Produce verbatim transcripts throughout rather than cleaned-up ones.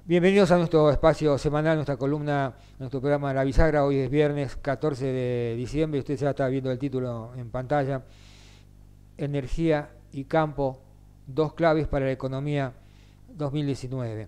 Bienvenidos a nuestro espacio semanal, nuestra columna, nuestro programa La Bisagra. Hoy es viernes catorce de diciembre, usted ya está viendo el título en pantalla. Energía y campo, dos claves para la economía dos mil diecinueve.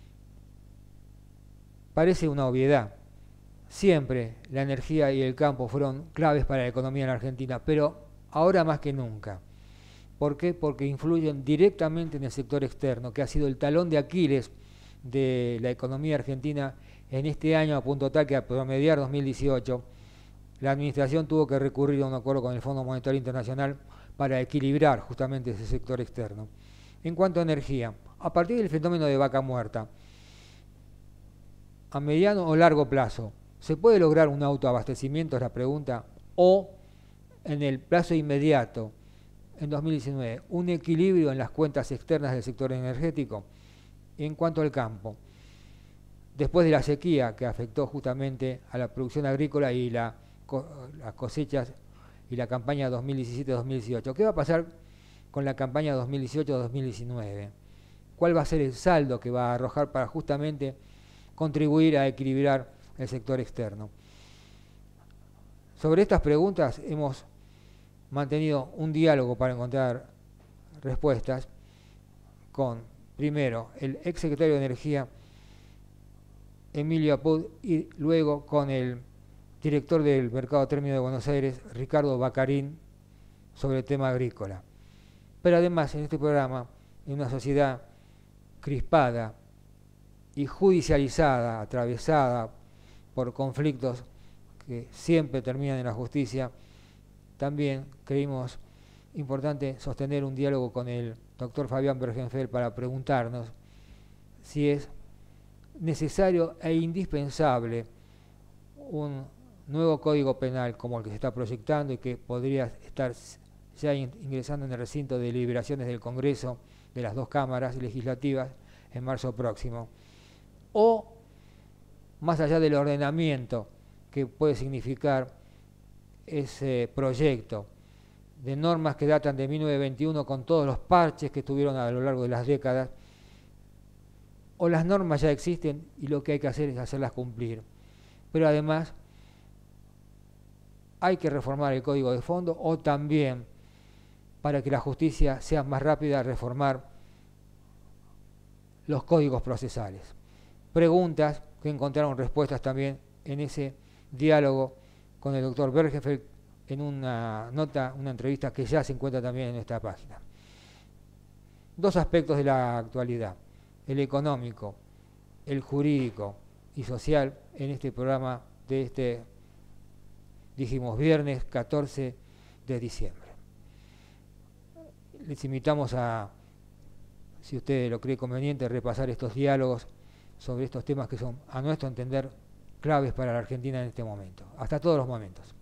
Parece una obviedad. Siempre la energía y el campo fueron claves para la economía en la Argentina, pero ahora más que nunca. ¿Por qué? Porque influyen directamente en el sector externo, que ha sido el talón de Aquiles de la economía argentina en este año, a punto tal que a promediar dos mil dieciocho la administración tuvo que recurrir a un acuerdo con el Fondo Monetario Internacional para equilibrar justamente ese sector externo. En cuanto a energía, a partir del fenómeno de vaca muerta, a mediano o largo plazo, ¿se puede lograr un autoabastecimiento? Es la pregunta. O en el plazo inmediato, en dos mil diecinueve, un equilibrio en las cuentas externas del sector energético. En cuanto al campo, después de la sequía que afectó justamente a la producción agrícola y la, las cosechas y la campaña dos mil diecisiete dos mil dieciocho, ¿qué va a pasar con la campaña dos mil dieciocho dos mil diecinueve? ¿Cuál va a ser el saldo que va a arrojar para justamente contribuir a equilibrar el sector externo? Sobre estas preguntas hemos mantenido un diálogo para encontrar respuestas con, primero, el ex secretario de Energía, Emilio Apud, y luego con el director del Mercado Término de Buenos Aires, Ricardo Bacarín, sobre el tema agrícola. Pero además, en este programa, en una sociedad crispada y judicializada, atravesada por conflictos que siempre terminan en la justicia, también creímos importante sostener un diálogo con el doctor Fabián Bergenfeld para preguntarnos si es necesario e indispensable un nuevo código penal como el que se está proyectando y que podría estar ya ingresando en el recinto de deliberaciones del Congreso de las dos cámaras legislativas en marzo próximo, o más allá del ordenamiento que puede significar ese proyecto de normas que datan de mil novecientos veintiuno con todos los parches que tuvieron a lo largo de las décadas, o las normas ya existen y lo que hay que hacer es hacerlas cumplir. Pero además hay que reformar el código de fondo, o también, para que la justicia sea más rápida, reformar los códigos procesales. Preguntas que encontraron respuestas también en ese diálogo con el doctor Bergenfeld, en una nota, una entrevista que ya se encuentra también en nuestra página. Dos aspectos de la actualidad, el económico, el jurídico y social, en este programa de este, dijimos, viernes catorce de diciembre. Les invitamos a, si usted lo cree conveniente, repasar estos diálogos sobre estos temas que son, a nuestro entender, claves para la Argentina en este momento, hasta todos los momentos.